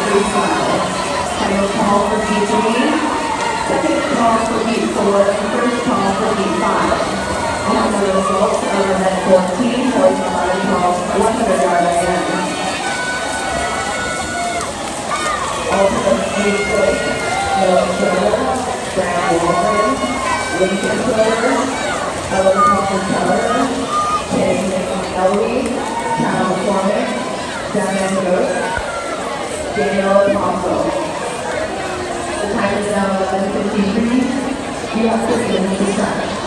freestyle. Kael call for beat 3, second call for beat 4, and first call for beat 5. We have the results of event 14, boys and ladder calls, 100-yard again. Alternate 86, Noah Schroeder, Brad Walton, Lincoln Schroeder, Ellen Keller, Ellie, Kael McCormick, Diane Goat, Daniel Apostle. The time is now 11:53. You have 3 minutes to start.